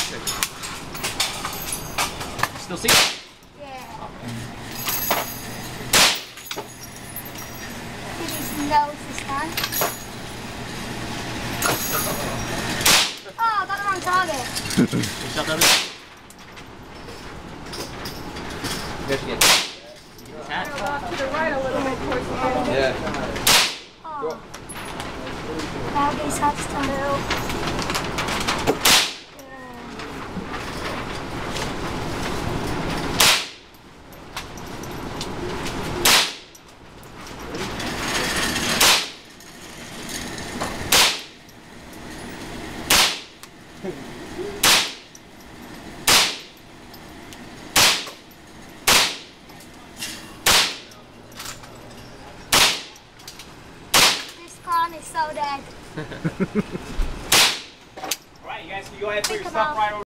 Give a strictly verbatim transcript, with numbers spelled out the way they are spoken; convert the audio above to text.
Still see it? Yeah. Did his nose this time? Oh, I got the wrong target. You shot that in? You have to get cat. Off to the right a little bit towards the end. Yeah. Oh. Doggies have to move. This clown is so dead. Alright, you guys can go ahead and put Pick your him stuff up. right over.